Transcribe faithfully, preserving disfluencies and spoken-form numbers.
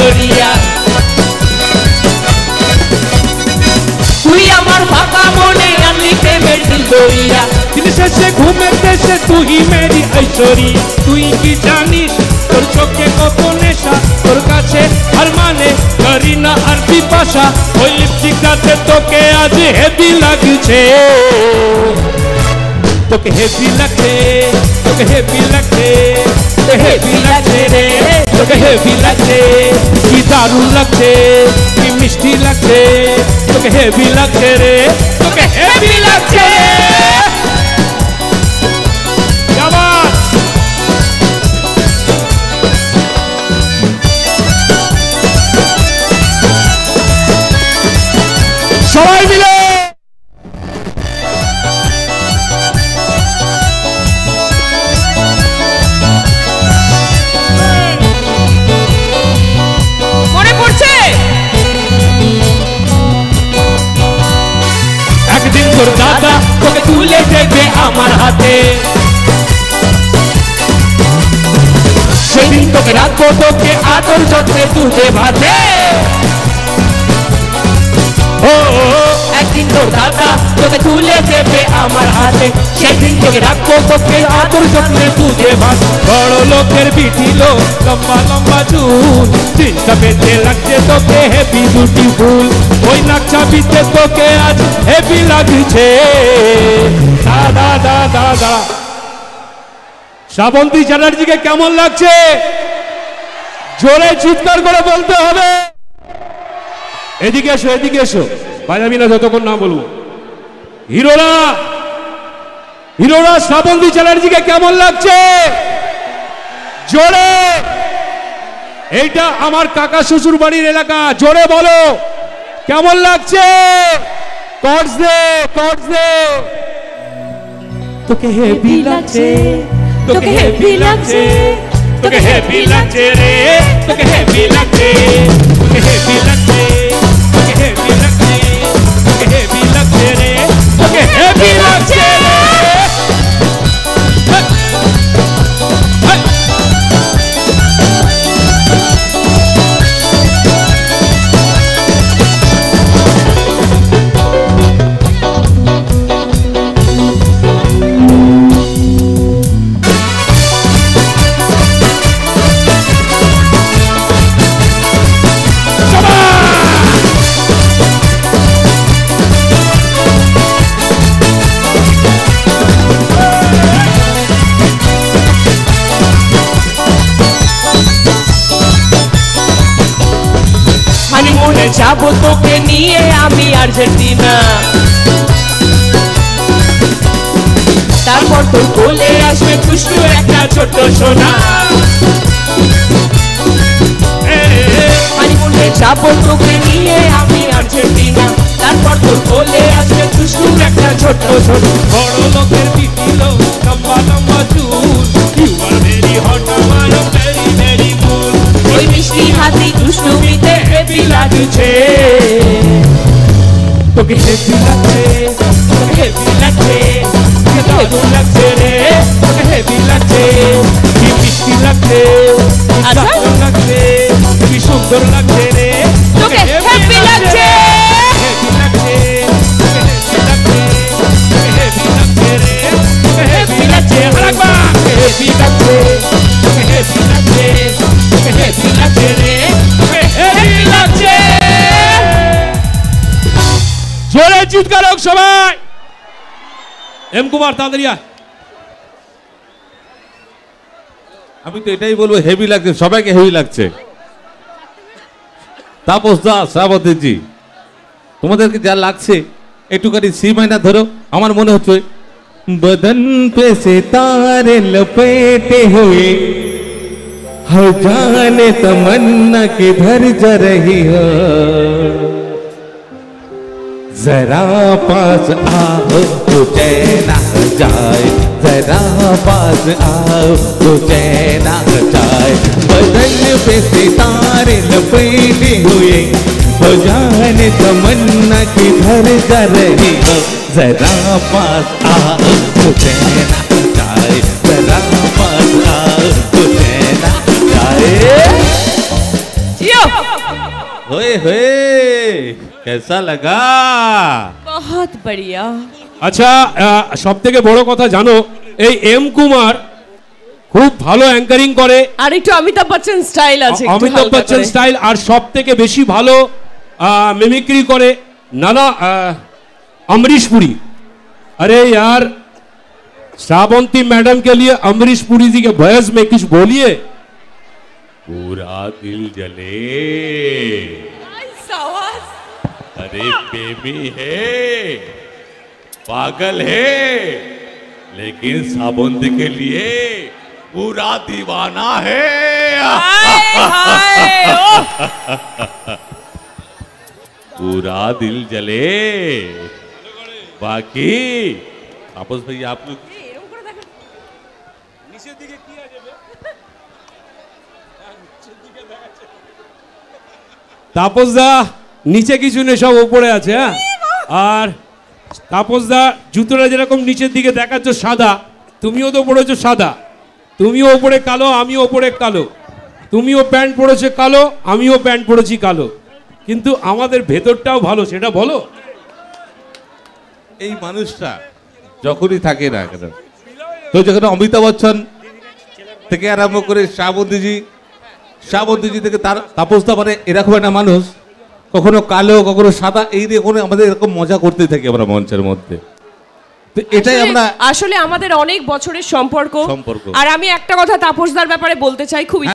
জড়িয়া তুই আমার ফাঁকা মনে আনলি প্রেমের দিল দরিয়া দিন শেষে ঘুমের দেশে তুই মেরি ঐশ্বরী তুই কি জানিস তোর চোখে কত নেশা তোর কাছে আর মানে করি না আর পিপাসা ওই লিপস্টিকটাতে তোকে আজ হেভি লাগছে তোকে হেভি লাগছে তোকে হেভি লাগছে তোকে হেভি লাগছে রে তোকে হেভি লাগছে কি দারুণ লাগছে কি মিষ্টি লাগছে তোকে হেভি লাগছে রে তোকে হেভি লাগছে সবাই মিলে মনে পড়ছে একদিন তোর দাদা তোকে তুলে দেবে আমার হাতে সেদিন তোকে রাখবো তোকে আদর যত্নে তুলে ভাতে ও একদিন তোর দাদা তোকে তুলে দেবে আমার হাতে সেদিন তোকে রাখবো তোকে আদর যত্নে তুলে ভাত বড় লোকের বিটিলো লম্বা লম্বা চুল চিন্তা পেতে লাগছে তোকে হেভি বিউটিফুল ওই নাকছাবিতে তোকে আজ হেভি লাগছে দাদা দাদা দাদা শ্রাবন্তী চ্যাটার্জিকে কেমন লাগছে জোরে চিৎকার করে বলতে হবে এদিকে এসো এদিকে এসো বাজাবি না যতক্ষণ না বলবো হিরোরা হিরোরা শ্রাবন্তী চ্যাটার্জিকে কেমন লাগছে জোরে এইটা আমার কাকা শ্বশুর বাড়ির এলাকা জোরে বলো কেমন লাগছে কর্ডস দে কর্ডস দে তোকে হেভি লাগছে তোকে হেভি লাগছে তোকে হেভি লাগছে রে তোকে হেভি লাগছে তোকে হেভি লাগছে তোকে হেভি লাগছে তোকে হেভি লাগছে রে তোকে হেভি লাগছে রে হানিমুনে যাবো তোকে নিয়ে আমি আর্জেন্টিনা তারপর তোর কোলে আসবে খুশু একটা ছোট্ট সোনা হানিমুনে যাবো তোকে নিয়ে আমি আর্জেন্টিনা তারপর তোর কোলে আসবে খুশু একটা ছোট্ট সোনা বড় লোকের বিটিলো লম্বা লম্বা চুল ইউ আর ভেরি হট আমার ভেরি ভেরি কুল ওই মিষ্টি হাসি দুষ্টুমিতে হেভি লাগছে তোকে হেভি লাগছে তোকে হেভি লাগছে তোকে দারুণ লাগছে রে তোকে হেভি লাগছে কি মিষ্টি লাগছে দারুণ লাগছে কি সুন্দর লাগছে রে তোকে হেভি লাগছে হেভি লাগছে তোকে হেভি লাগছে তোকে হেভি লাগছে রে তোকে হেভি লাগছে আরেকবার হেভি লাগছে তোকে হেভি লাগছে তোকে হেভি লাগছে রে তোকে হেভি লাগছে জোরে চিৎকার হোক সবাই এম কুমার তাড়াতাড়ি আয় আমি তো এটাই বলবো হেভি লাগছে সবাইকে হেভি লাগছে তাপস দাস শ্রাবন্তী জি তোমাদেরকে যা লাগছে একটুখানি সি মাইনার ধরো আমার মনে হচ্ছে बदन पे सितारे लपेटे हुए हो जाने तमन्ना किधर जा रही हो जरा पास आओ तो चैन जाए जरा पास आओ तो चैन जाए बदन पे सितारे लपेटे हुए हो जाने तमन्ना किधर जा रही हो जरा पास आओ तो चैन जाए जरा पास आओ तो चैन जाए कैसा लगा? बहुत बढ़िया। আচ্ছা, সব থেকে বড় কথা জানো, এই এম কুমার খুব ভালো অ্যাঙ্কারিং করে, আর একটু অমিতাভ বচ্চন স্টাইল আছে, একটু অমিতাভ হালকা বচ্চন করে। স্টাইল, আর সব থেকে বেশি ভালো মিমিক্রি করে নানা अमरीश पुरी। अरे यार, श्रावंती मैडम के लिए अमरीश पुरी जी के वॉइस में कुछ बोलिए। पूरा दिल जले, अरे बेबी है, पागल है, लेकिन श्रावंती के लिए पूरा दीवाना है। पूरा दिल जले। बाकी आपस भाई आप लोग তাপসদা নিচে কিছু নেই, সব উপরে আছে। হ্যাঁ, আর তাপসদা জুতোটা যেরকম নিচের দিকে দেখাচ্ছ সাদা, তুমিও তো পড়েছো সাদা, তুমিও ওপরে কালো, আমিও ওপরে কালো, তুমিও প্যান্ট পরেছো কালো, আমিও প্যান্ট পরেছি কালো, কিন্তু আমাদের ভেতরটাও ভালো, সেটা বলো। এই মানুষটা যখনই থাকে না কেন, তো যখন অমিতাভ বচ্চন থেকে আরম্ভ করে শ্রাবন্তীজি, শ্রাবন্তীজি থেকে তার তাপসদা, মানে এরকম একটা মানুষ, কখনো কালো কখনো সাদা, এই দিয়ে কোনো আমাদের এরকম মজা করতে থাকি আমরা মঞ্চের মধ্যে। তো এটাই আমরা আসলে আমাদের অনেক বছরের সম্পর্ক। সম্পর্ক। আর আমি একটা কথা তাপসদার ব্যাপারে বলতে চাই, খুব